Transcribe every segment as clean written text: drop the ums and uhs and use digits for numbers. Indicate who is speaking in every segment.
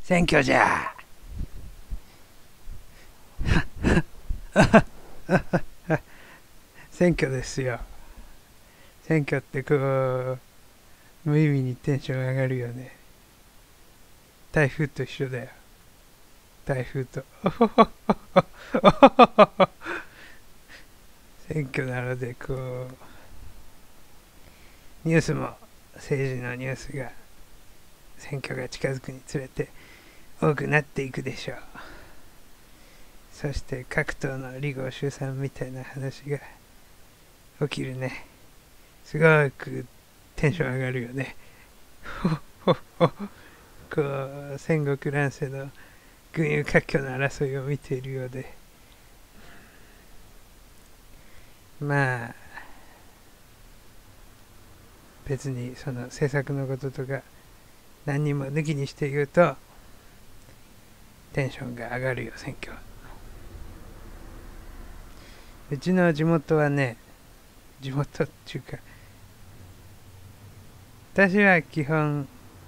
Speaker 1: 選挙じゃ。選挙ですよ。選挙ってこう、無意味にテンション上がるよね。台風と一緒だよ。台風と。選挙なのでこう、ニュースも政治のニュースが選挙が近づくにつれて多くなっていくでしょう。そして各党の離合集散みたいな話が起きるね。すごくテンション上がるよね。こう戦国乱世の群雄割拠の争いを見ているようで、まあ別にその政策のこととか何にも抜きにして言うとテンションが上がるよ、選挙は。うちの地元はね、地元っていうか、私は基本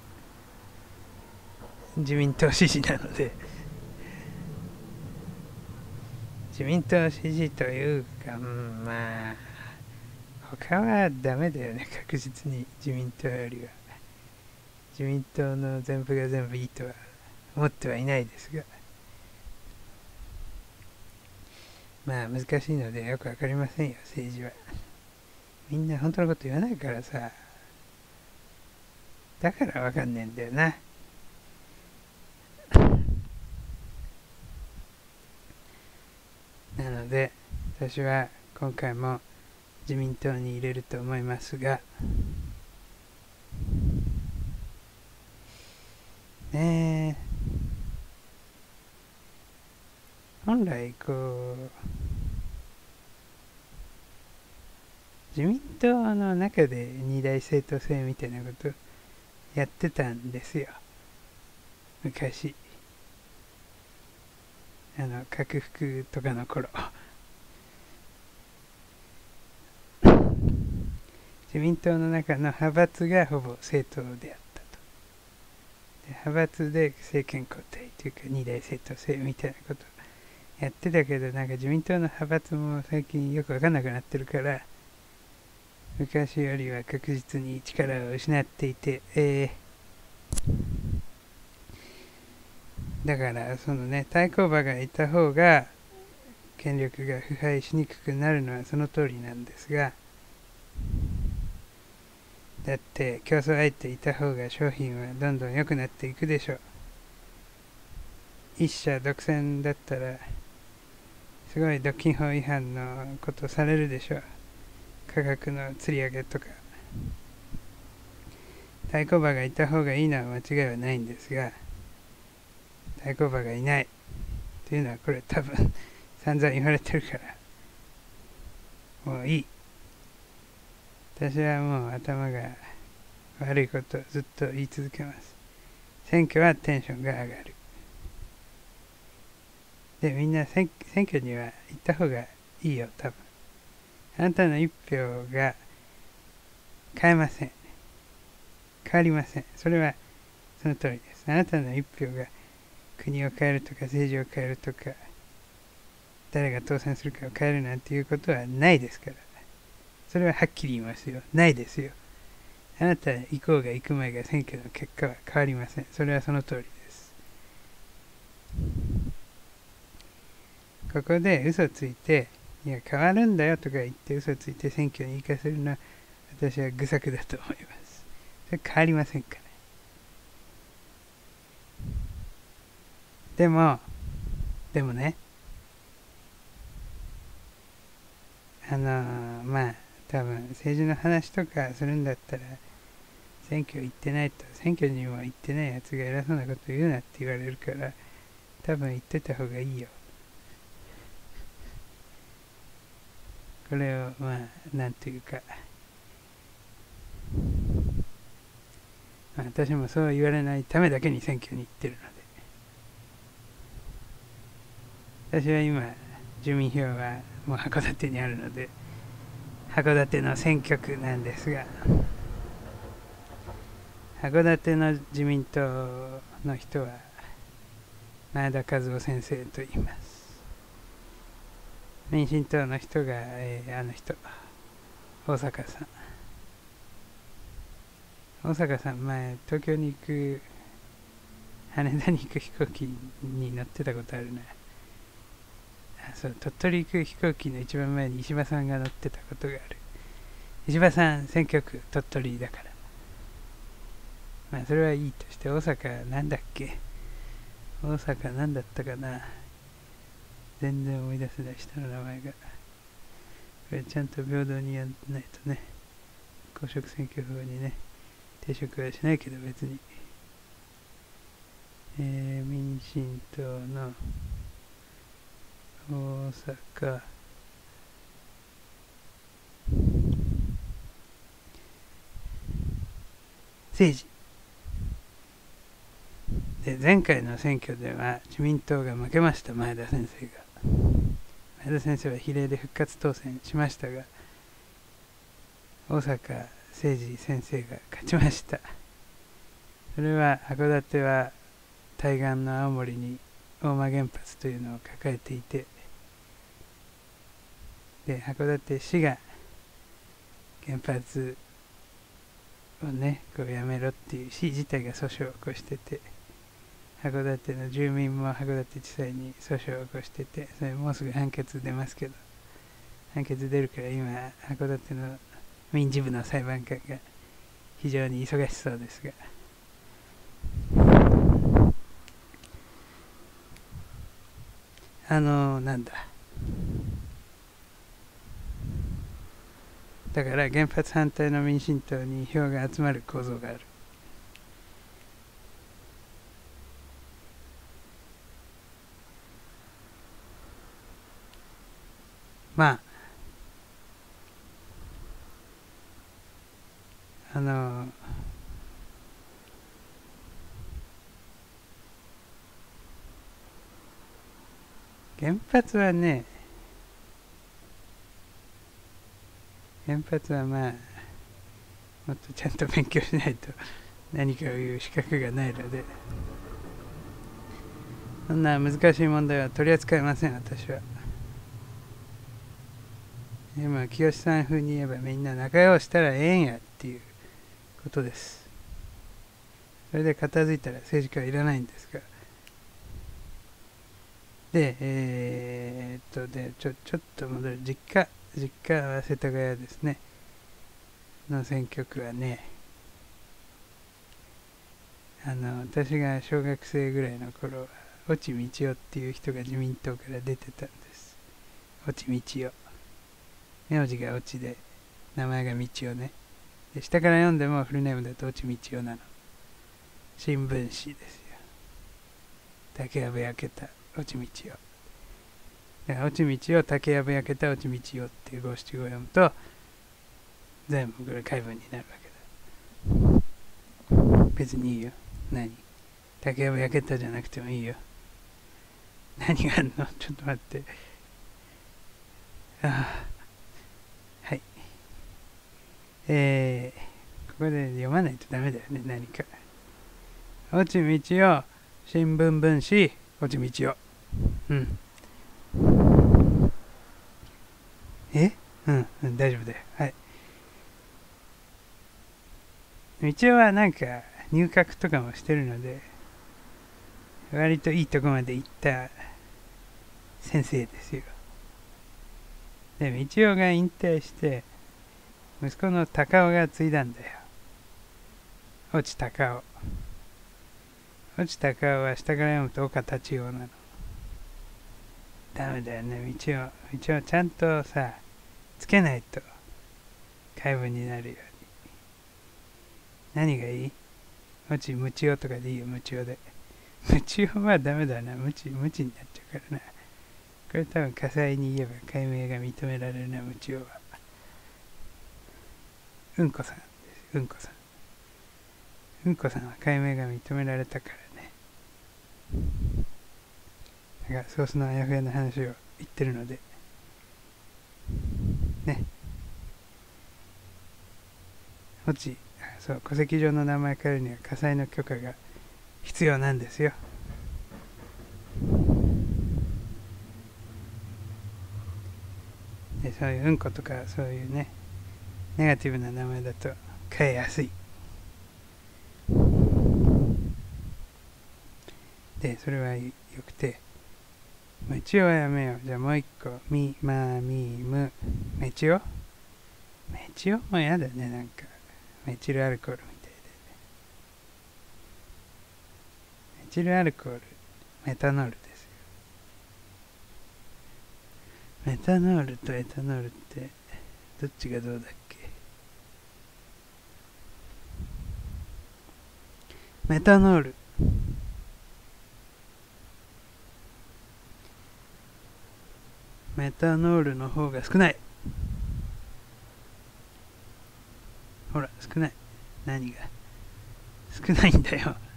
Speaker 1: 自民党支持なので、自民党支持というか、まあ他はダメだよね、確実に自民党よりは。自民党の全部が全部いいとは思ってはいないですが、まあ難しいのでよくわかりませんよ、政治は。みんな本当のこと言わないからさ、だからわかんねえんだよな。なので私は今回も自民党に入れると思いますが、ねえ、本来こう自民党の中で二大政党制みたいなことやってたんですよ、昔。拡幅とかの頃。自民党の中の派閥がほぼ政党であったと。で派閥で政権交代というか二大政党制みたいなことやってたけど、なんか自民党の派閥も最近よく分かんなくなってるから、昔よりは確実に力を失っていて、だからそのね、対抗馬がいた方が権力が腐敗しにくくなるのはその通りなんですが、だって競争相手いた方が商品はどんどん良くなっていくでしょう。一社独占だったらすごい独禁法違反のことされるでしょう。価格の吊り上げとか。対抗馬がいた方がいいのは間違いはないんですが、対抗馬がいないというのはこれ多分散々言われてるから、もういい。私はもう頭が悪いことをずっと言い続けます。選挙はテンションが上がる。で、みんな選挙には行った方がいいよ、多分。あなたの一票が変えません。変わりません。それはその通りです。あなたの一票が国を変えるとか政治を変えるとか誰が当選するかを変えるなんていうことはないですから。それははっきり言いますよ。ないですよ。あなた行こうが行く前が選挙の結果は変わりません。それはその通りです。ここで嘘ついて、いや変わるんだよとか言って嘘ついて選挙に行かせるのは私は愚策だと思います。それ変わりませんから。でもね、まあ多分政治の話とかするんだったら選挙行ってないと、選挙にも行ってないやつが偉そうなこと言うなって言われるから、多分言ってた方がいいよ。これをまあなんていうか、まあ、私もそう言われないためだけに選挙に行ってるので、私は今住民票はもう函館にあるので函館の選挙区なんですが、函館の自民党の人は前田和夫先生と言います。民進党の人が、あの人、大阪さん。大阪さん、前、東京に行く、羽田に行く飛行機に乗ってたことあるね。そう、鳥取行く飛行機の一番前に石破さんが乗ってたことがある。石破さん、選挙区鳥取だから。まあ、それはいいとして、大阪、なんだっけ。大阪、なんだったかな。全然思い出せない、下の名前が。これちゃんと平等にやんないとね。公職選挙法にね、抵触はしないけど別に。民進党の大阪政治で、前回の選挙では自民党が負けました。前田先生が、前田先生は比例で復活当選しましたが、大阪誠二先生が勝ちました。それは函館は対岸の青森に大間原発というのを抱えていて、で函館市が原発をねこうやめろっていう、市自体が訴訟を起こしてて、函館の住民も函館地裁に訴訟を起こしてて、それもうすぐ判決出ますけど、判決出るから今函館の民事部の裁判官が非常に忙しそうですが、なんだ、だから原発反対の民進党に票が集まる構造がある。まあ原発はね、原発はまあもっとちゃんと勉強しないと何かを言う資格がないので、そんな難しい問題は取り扱いません、私は。今清さん風に言えば、みんな仲良うしたらええんやっていうことです。それで片付いたら政治家はいらないんですが。でちょっと戻る。実家は世田谷ですねの選挙区はね、私が小学生ぐらいの頃は越智道夫っていう人が自民党から出てたんです。越智道夫、名字が越智で名前が道夫ね。で下から読んでもフルネームだと越智道夫なの。新聞紙ですよ。竹やぶ焼けた越智道夫。越智道夫、竹やぶ焼けた越智道夫っていう五七五を読むと全部これ解文になるわけだ。別にいいよ。何、竹やぶ焼けたじゃなくてもいいよ。何があんの、ちょっと待って。はい。ここで読まないとダメだよね、何か。越智道夫、新聞分子、越智道夫。大丈夫だよ。はい。道夫はなんか入閣とかもしてるので、割といいとこまで行った先生ですよ。で、道夫が引退して、息子の高尾が継いだんだよ。越智高尾。越智高尾は下から読むと岡立夫なの。ダメだよね、道夫ちゃんとさ、つけないと解文になるように。何がいい？越智ムチオとかでいいよ、ムチオで。ムチオはダメだな、ムチになっちゃうからな。これ多分火災に言えば解明が認められるな、ムチオは。うんこさんです、うんこさん。うんこさんは解明が認められたからね。だからソースのあやふやな話を言ってるのでね。越智、そう、戸籍上の名前変えるには火災の許可が必要なんですよ。 でそういううんことかそういうねネガティブな名前だと変えやすい。でそれはよくて、メチオはやめよう。じゃあもう一個、ミマミムメチオ。メチオもやだね、なんかメチルアルコールみたいで。メチルアルコール、メタノールですよ。メタノールとエタノールってどっちがどうだっけ。メタノール、メタノールの方が少ない。ほら少ない。何が少ないんだよ。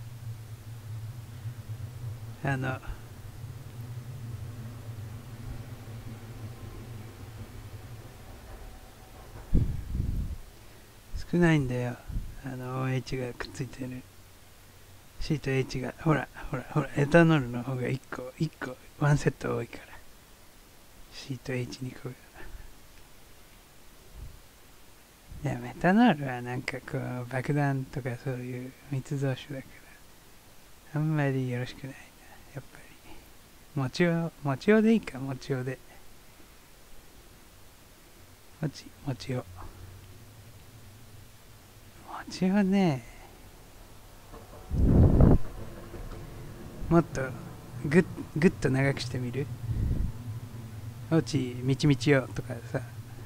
Speaker 1: 少ないんだよ。OH がくっついてる C と H がほらエタノールの方が1個ワンセット多いから C と H2 個が。いやメタノールはなんかこう爆弾とかそういう密造酒だからあんまりよろしくないな。やっぱりもちおでいいか。もちおでもちおね、もっとグッと長くしてみる。おちみちみちよとかさ。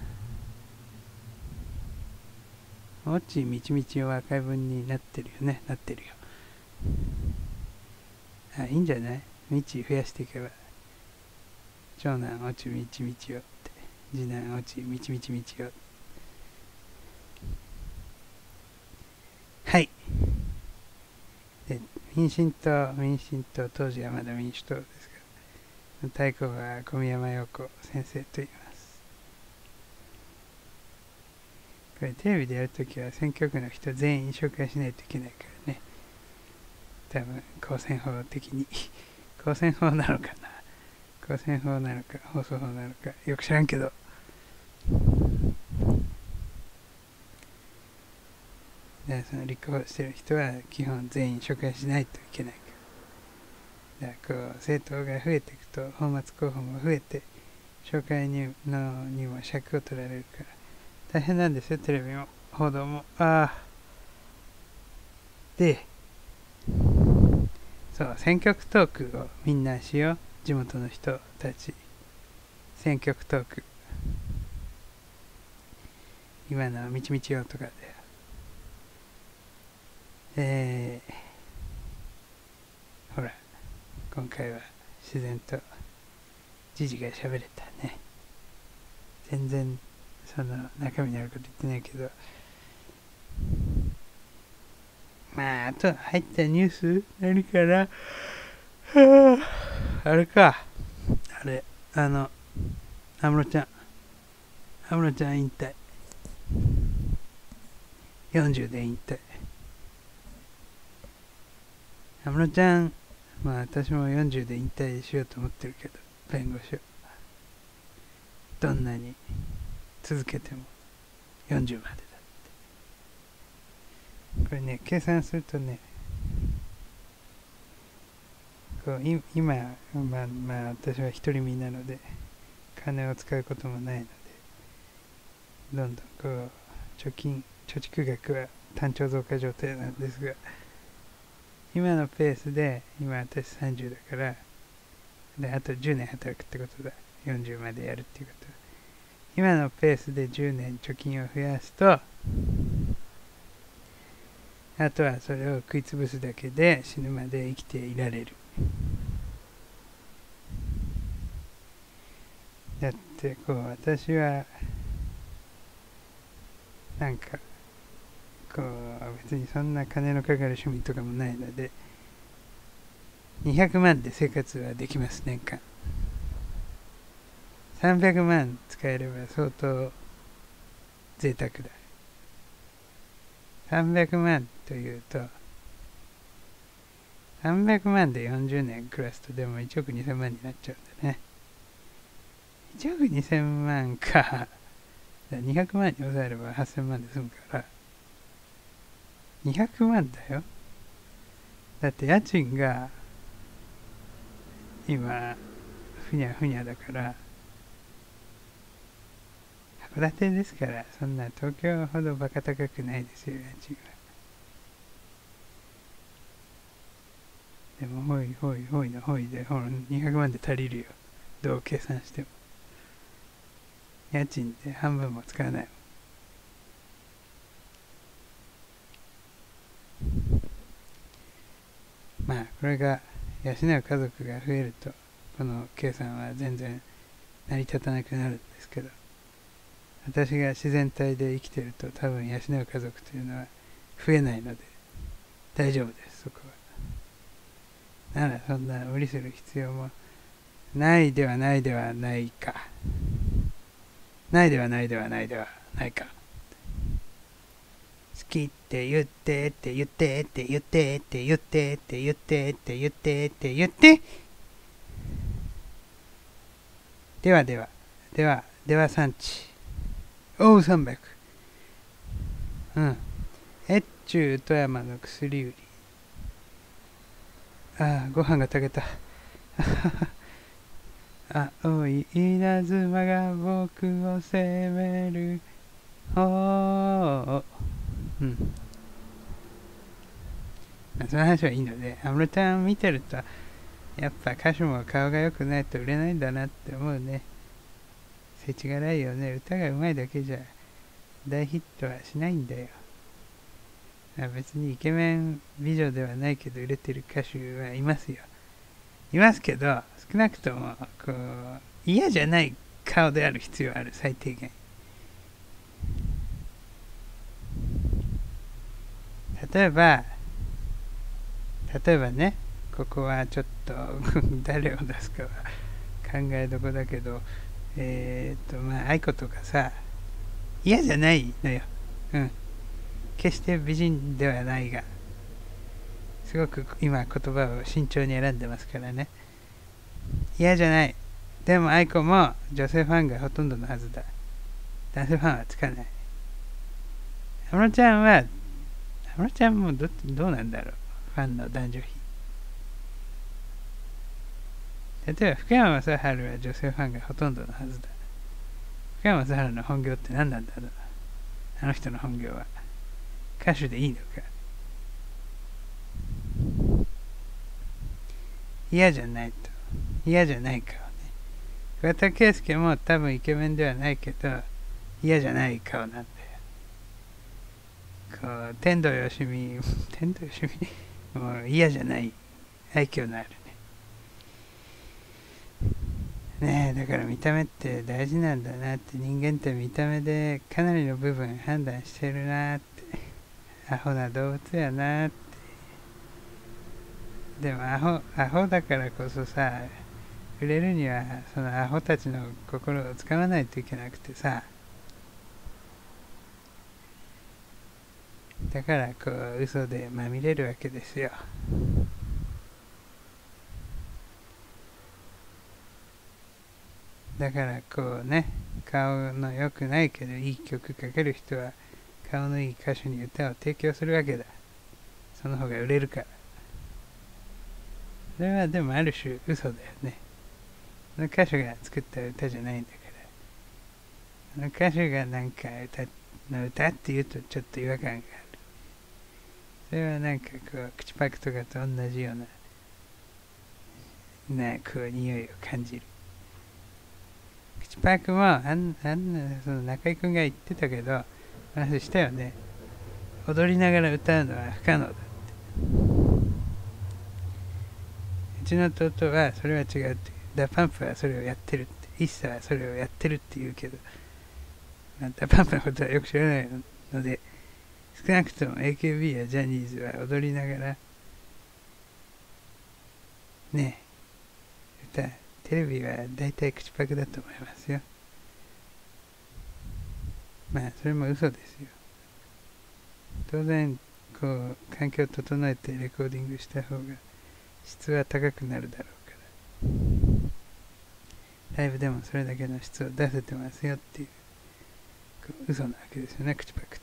Speaker 1: おちみちみちよは赤い文になってるよね。なってるよ。いいんじゃない。みち増やしていけば。長男おちみちみちよって、次男おちみちみちみちよ。はい。で民進党当時はまだ民主党ですが、対抗は小宮山陽子先生と言います。これテレビでやるときは選挙区の人全員紹介しないといけないからね。多分公選法的に公選法なのかな、公選法なのか放送法なのかよく知らんけど、でその立候補してる人は基本全員紹介しないといけないから。だからこう政党が増えていくと泡沫候補も増えて紹介にも尺を取られるから大変なんですよ。テレビも報道も。でそう選挙区トークをみんなしよう。地元の人たち選挙区トーク今のみちみちよとかでほら今回は自然とじじが喋れたね。全然その中身のあること言ってないけど、まああと入ったニュース何かな。あれか、あれ安室ちゃん引退、40で引退。安室ちゃん、まあ私も40で引退しようと思ってるけど、弁護士をどんなに続けても40までだって。これね計算するとね、こう今まあ私は独り身なので金を使うこともないので、どんどんこう貯蓄額は単調増加状態なんですが、今のペースで今私30だからであと10年働くってことだ。40までやるっていうこと。今のペースで10年貯金を増やすと、あとはそれを食いつぶすだけで死ぬまで生きていられる。だってこう私はなんかこう別にそんな金のかかる趣味とかもないので200万で生活はできます。年間300万使えれば相当贅沢だ。300万というと300万で40年暮らすとでも1億2000万になっちゃうんだね。 1億2000万か。200万に抑えれば8000万で済むから。200万だよ。だって家賃が今ふにゃふにゃだから、函館ですから、そんな東京ほどバカ高くないですよ、家賃は。でもほいほいほいのほいでほら200万で足りるよ、どう計算しても。家賃で半分も使わない。まあこれが養う家族が増えるとこの計算は全然成り立たなくなるんですけど、私が自然体で生きてると多分養う家族というのは増えないので大丈夫です。そこはならそんな無理する必要もないではないではないか、ないではないではないではないか。好きって言ってって言ってって言ってって言ってって言ってって言ってって言って、ではではではでは産地おう300。越中富山の薬売り。ああ、ご飯が炊けた。青い稲妻が僕を責める。おー。その話はいいので、安室ちゃん見てると、やっぱ歌手も顔が良くないと売れないんだなって思うね。世知辛いよね。歌が上手いだけじゃ大ヒットはしないんだよ。別にイケメン美女ではないけど売れてる歌手はいますよ。いますけど、少なくともこう嫌じゃない顔である必要ある、最低限。例えばね、ここはちょっと誰を出すかは考えどこだけど、愛子とかさ、嫌じゃないのよ。決して美人ではないが、すごく今言葉を慎重に選んでますからね。嫌じゃない。でも愛子も女性ファンがほとんどのはずだ。男性ファンはつかない。安室ちゃんもどうなんだろう、ファンの男女比。例えば福山雅治は女性ファンがほとんどのはずだ。福山雅治の本業って何なんだろう。あの人の本業は歌手でいいのか。嫌じゃないと。嫌じゃない顔ね。桑田佳祐も多分イケメンではないけど嫌じゃない顔なんだよ。こう天童よしみもう嫌じゃない愛嬌のあるね。だから見た目って大事なんだなって、人間って見た目でかなりの部分判断してるなって、アホな動物やなって。でもアホだからこそさ、売れるにはそのアホたちの心を使わないといけなくてさ、だからこう嘘でまみれるわけですよ。だからこうね、顔の良くないけどいい曲かける人は顔のいい歌手に歌を提供するわけだ。その方が売れるから。それはでもある種嘘だよね。その歌手が作った歌じゃないんだから。その歌手がなんか歌って言うとちょっと違和感がある。それはなんかこう口パクとかと同じようなこう匂いを感じる。口パクもその中居君が言ってたけど話したよね。踊りながら歌うのは不可能だって。うちの弟はそれは違うっていう。ダパンプはそれをやってるって、イッサはそれをやってるって言うけど、ダパンプのことはよく知らないので、少なくとも AKB やジャニーズは踊りながらね、テレビは大体口パクだと思いますよ。まあそれも嘘ですよ。当然こう環境を整えてレコーディングした方が質は高くなるだろうから。 ライブでもそれだけの質を出せてますよっていう嘘なわけですよね、口パクって。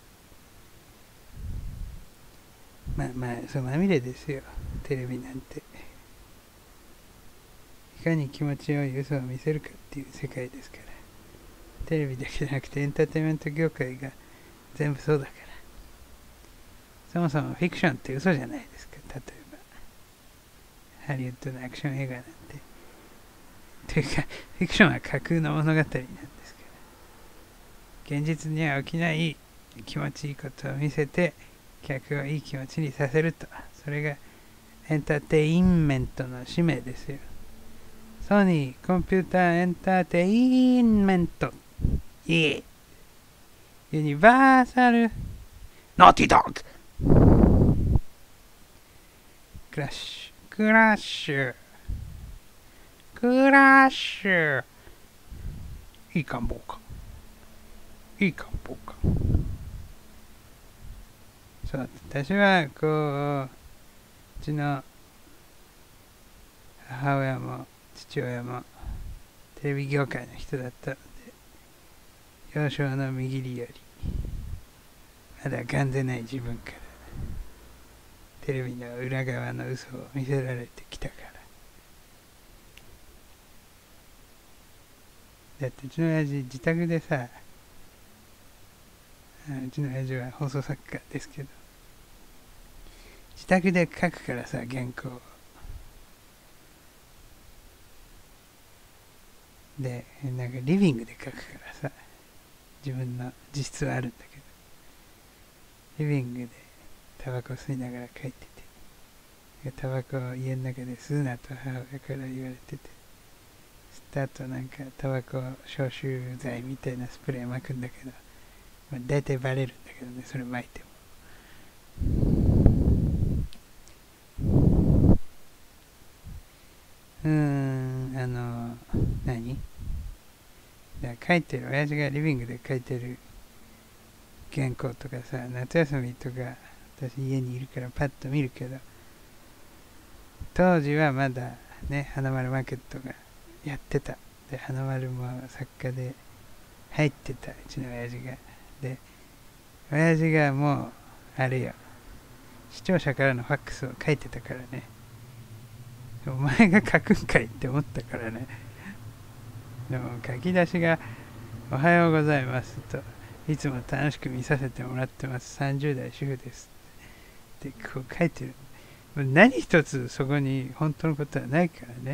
Speaker 1: まあそうまみれですよ、テレビなんて。いかに気持ちよい嘘を見せるかっていう世界ですから。テレビだけじゃなくてエンターテインメント業界が全部そうだから。そもそもフィクションって嘘じゃないですか。例えばハリウッドのアクション映画なんて。というかフィクションは架空の物語なんですから。現実には起きない気持ちいいことを見せて客をいい気持ちにさせると。それがエンターテインメントの使命ですよ。ソニーコンピューターエンターテインメント、いえ、ユニバーサルノーティドッグ、クラッシュクラッシュクラッシュ、いいかんぼうか、いいかんぼうか。そう、私はこう、うちの母親も父親もテレビ業界の人だったので、幼少の右利よりまだがんでない自分からテレビの裏側の嘘を見せられてきたから。だってうちの親父自宅でさ、うちの親父は放送作家ですけど、自宅で書くからさ、原稿を。で、なんかリビングで書くからさ、自分の自室はあるんだけど、リビングでタバコ吸いながら書いてて、タバコを家の中で吸うなと母親から言われてて、吸った後なんかタバコ消臭剤みたいなスプレー巻くんだけど、まあ、大体バレるんだけどね、それ巻いても。何だから書いてる、親父がリビングで書いてる原稿とかさ、夏休みとか私家にいるからパッと見るけど、当時はまだね、花丸マーケットがやってた。で、花丸も作家で入ってた、うちの親父が。で、親父がもうあれよ、視聴者からのファックスを書いてたからね、お前が書くんかいって思ったからね。でも書き出しがおはようございますと、いつも楽しく見させてもらってます、30代主婦ですってこう書いてる。何一つそこに本当のことはないからね。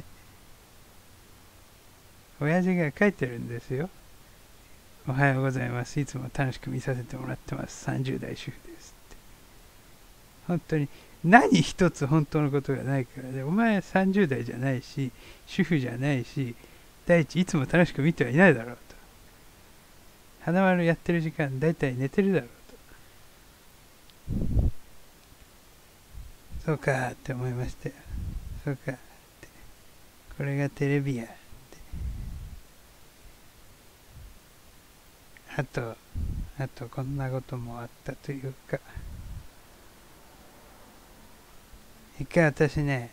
Speaker 1: 親父が書いてるんですよ。おはようございます、いつも楽しく見させてもらってます、30代主婦ですって。本当に何一つ本当のことがないからね。お前30代じゃないし、主婦じゃないし、第一いつも楽しく見てはいないだろうと。花丸やってる時間だいたい寝てるだろうと。そうかって思いましたよ。そうかって、これがテレビやって。あとこんなこともあったというか、一回私ね、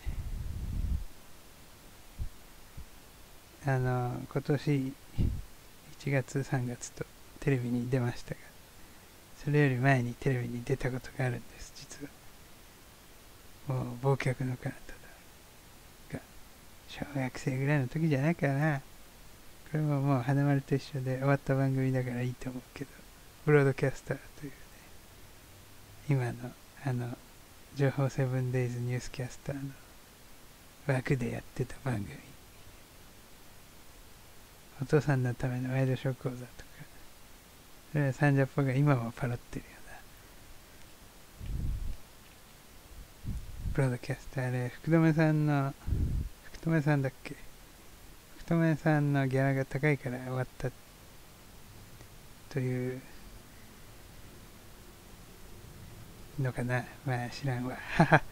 Speaker 1: 今年1月3月とテレビに出ましたが、それより前にテレビに出たことがあるんです、実は。もう忘却の彼方だが、小学生ぐらいの時じゃないかな。これももう花丸と一緒で終わった番組だからいいと思うけど、ブロードキャスターというね、今の情報セブンデイズニュースキャスターの枠でやってた番組、お父さんのためのワイドショー講座とか、それはサンジャポが今もパロってるようなブロードキャスターで、福留さんだっけ、福留さんのギャラが高いから終わったというのかな。まあ知らんわ。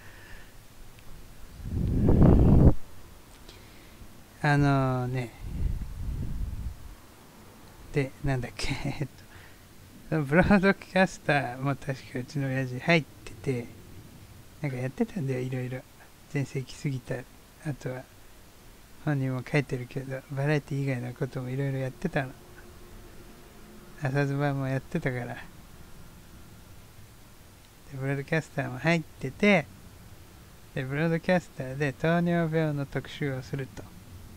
Speaker 1: で、なんだっけ、ブロードキャスターも確かうちの親父入ってて、なんかやってたんだよ、いろいろ。全盛期過ぎた後は本人も書いてるけど、バラエティ以外のこともいろいろやってたの。朝ズバもやってたから。でブロードキャスターも入ってて、でブロードキャスターで糖尿病の特集をすると。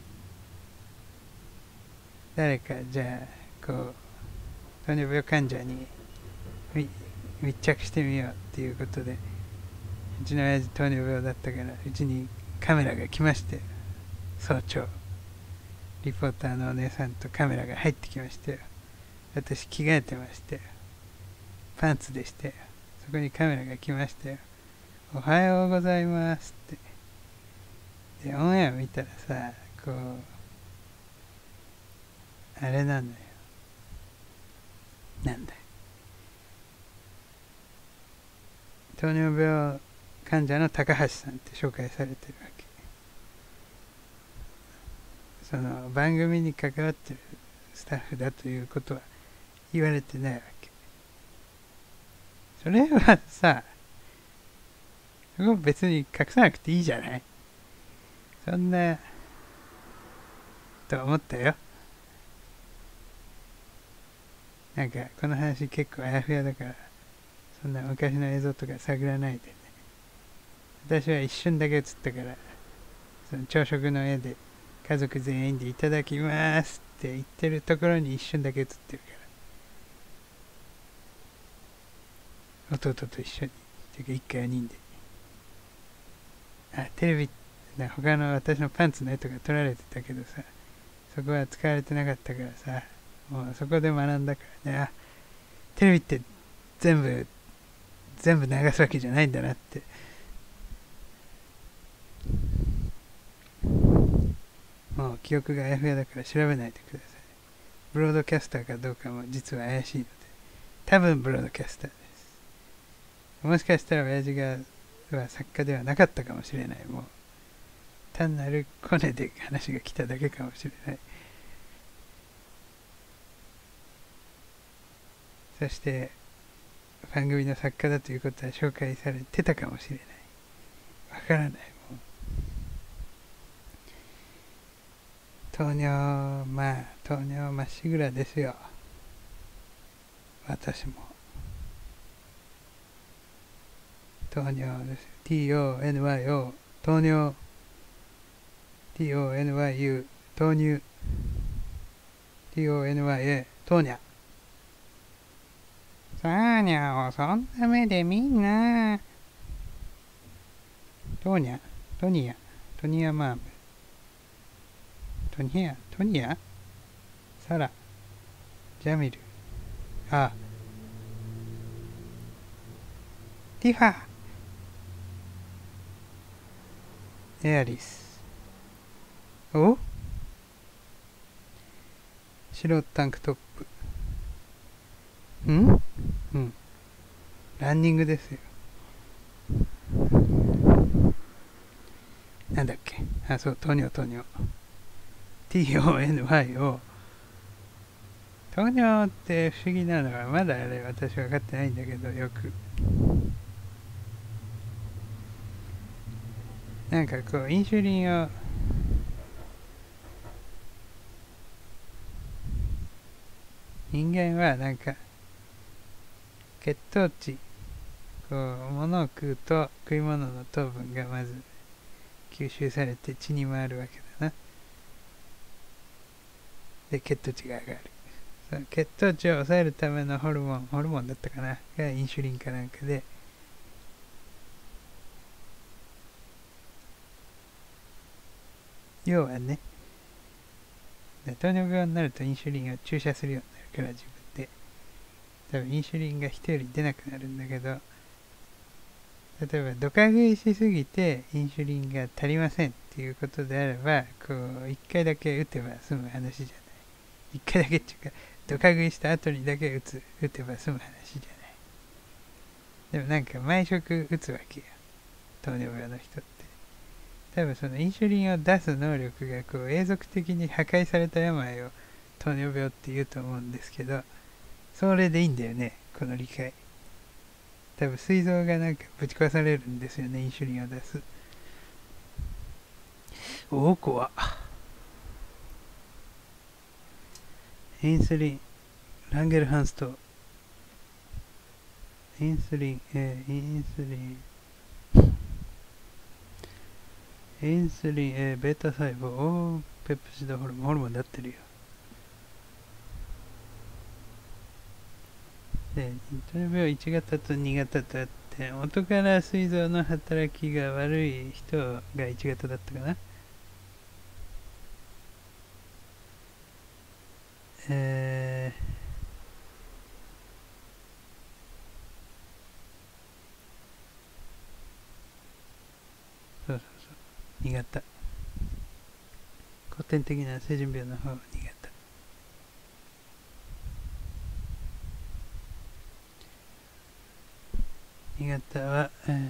Speaker 1: 誰かじゃあこう糖尿病患者に密着してみようっていうことで、うちの親父糖尿病だったから、うちにカメラが来まして、早朝リポーターのお姉さんとカメラが入ってきましてよ。私着替えてましてよ。パンツでしてよ。そこにカメラが来ましたよ。おはようございますって。でオンエア見たらさ、こうあれなんだよ。なんだよ。糖尿病患者の高橋さんって紹介されてるわけ。その番組に関わってるスタッフだということは言われてないわけ。それはさ、そこ別に隠さなくていいじゃない。そんなと思ったよ。なんかこの話結構あやふやだから、そんな昔の映像とか探らないでね。私は一瞬だけ映ったから、その朝食の絵で家族全員でいただきますって言ってるところに一瞬だけ映ってるから、弟と一緒に、てか一家4人で。あ、テレビ他の私のパンツの絵とか撮られてたけどさ、そこは使われてなかったからさ、もうそこで学んだからね、あ、テレビって全部流すわけじゃないんだなって。もう記憶があやふやだから調べないでください。ブロードキャスターかどうかも実は怪しいので、多分ブロードキャスターです。もしかしたら親父が作家ではなかったかもしれない。もう単なるコネで話が来ただけかもしれない。そして番組の作家だということは紹介されてたかもしれない。わからない。もう糖尿まっしぐらですよ。私も糖尿です。TONYO 糖尿、 TONYU 豆乳、 TONYA 糖尿。サーニャをそんな目で見んな。トニアマーム、トニアサラ、ジャミル、あ、ティファ、エアリス、お、白タンクトップ、ランニングですよ。なんだっけ、あ、そう、トニョ TONYO。 糖尿って不思議なのは、まだあれ私分かってないんだけど、よくなんかこうインシュリンを人間はなんか血糖値、こう物を食うと食い物の糖分がまず吸収されて血に回るわけだな。で血糖値が上がる。その血糖値を抑えるためのホルモンだったかながインシュリンかなんかで、要はね、糖尿病になるとインシュリンを注射するようになるから自分で、多分インシュリンが人より出なくなるんだけど、例えばドカ食いしすぎてインシュリンが足りませんっていうことであれば、こう1回だけ打てば済む話じゃない。1回だけっていうか、ドカ食いした後にだけ打てば済む話じゃない。でもなんか毎食打つわけよ、糖尿病の人って。多分そのインシュリンを出す能力がこう永続的に破壊された病を糖尿病って言うと思うんですけど、それでいいんだよね、この理解。多分膵臓がなんかぶち壊されるんですよね、インシュリンを出す。おお、怖っ。 インスリン、ランゲルハンス島、インスリン A、インスリン、インスリン A、ベータ細胞、おー、ペプチドホルモン、ホルモンで合ってるよ。で、糖尿病1型と2型とあって、元から膵臓の働きが悪い人が1型だったかな。そうそうそう、2型。古典的な成人病の方は2型。2型は、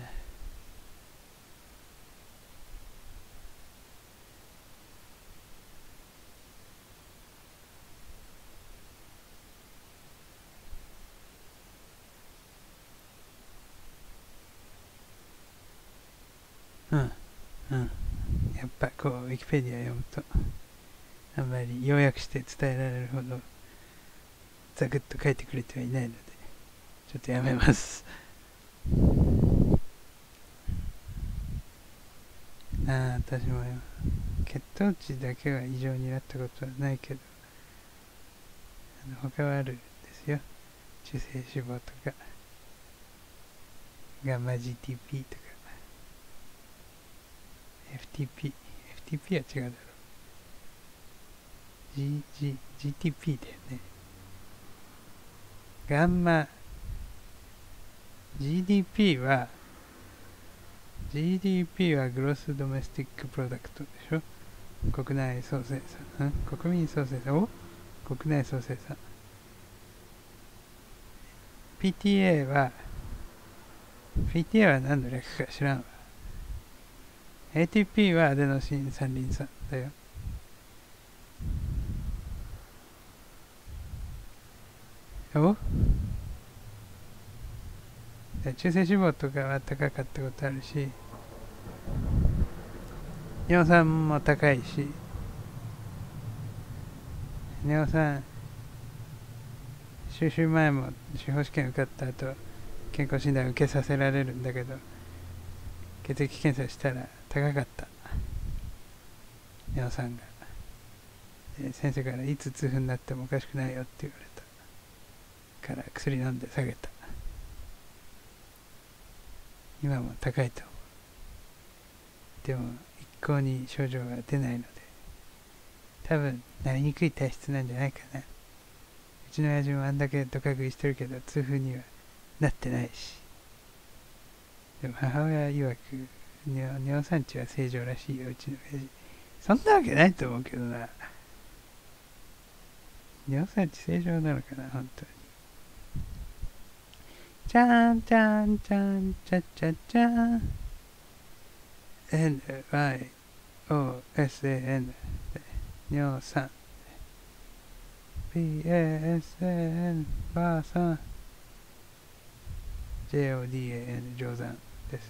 Speaker 1: うん、うん。やっぱこう、ウィキペディア読むと、あんまり要約して伝えられるほど、ざくっと書いてくれてはいないので、ちょっとやめます。私も血糖値だけは異常になったことはないけど、他はあるんですよ。中性脂肪とか、ガンマ GTP とか、FTP は違うだろう。GTP だよね。ガンマ GDP はグロスドメスティックプロダクトでしょ。国内総生産、国民総生産、国内総生産。PTA は何の略か知らんわ。ATP はアデノシン三リン酸だよ。中性脂肪とかは高かったことあるし、尿酸も高いし、尿酸収集前も司法試験受かった後健康診断受けさせられるんだけど、血液検査したら高かった、尿酸が。で先生からいつ痛風になってもおかしくないよって言われたから薬飲んで下げた。今も高いと思う。でも一向に症状が出ないので、多分なりにくい体質なんじゃないかな。うちの親父もあんだけドカ食いしてるけど痛風にはなってないし。でも母親曰く尿酸値は正常らしいよ、うちの親父。そんなわけないと思うけどな。尿酸値正常なのかな、本当に。ちゃんちゃんちゃんちゃちゃちゃん NYOSAN 尿酸 PASAN ばあさん JODAN 定山ですよ、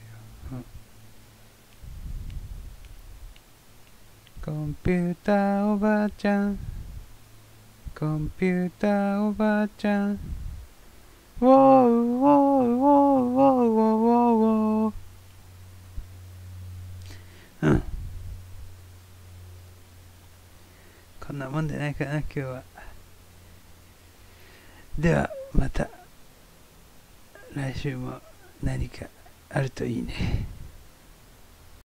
Speaker 1: コンピューターおばあちゃん、コンピューターおばあちゃん、ウォーウォーウォーウォーウォーウォー。こんなもんでないかな今日は。ではまた来週も何かあるといいね。